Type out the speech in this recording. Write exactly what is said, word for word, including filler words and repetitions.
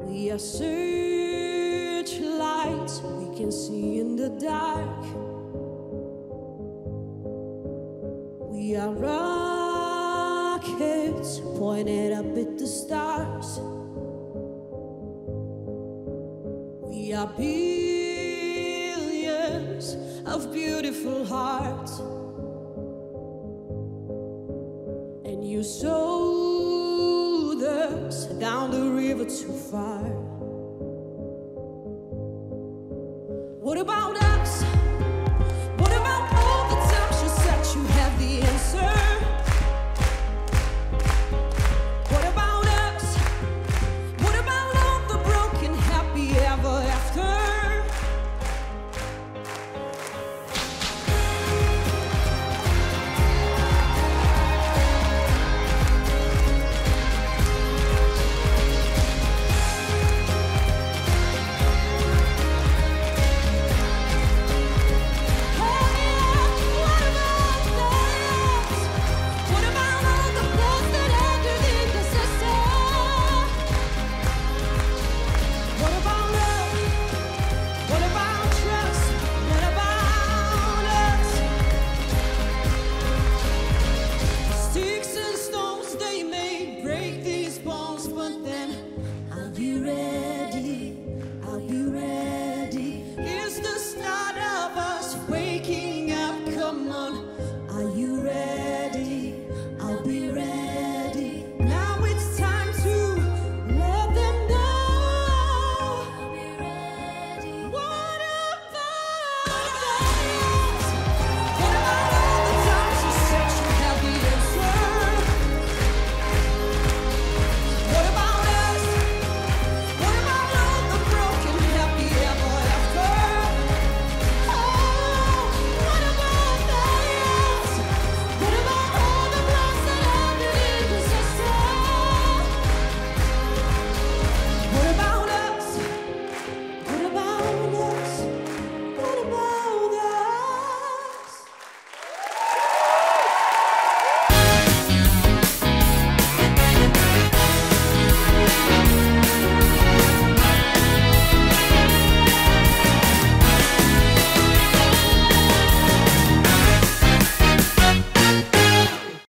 We are searchlights we can see in the dark. We are rockets pointed up at the stars. We are billions of beautiful hearts. And you sold us down the river too far. What about us?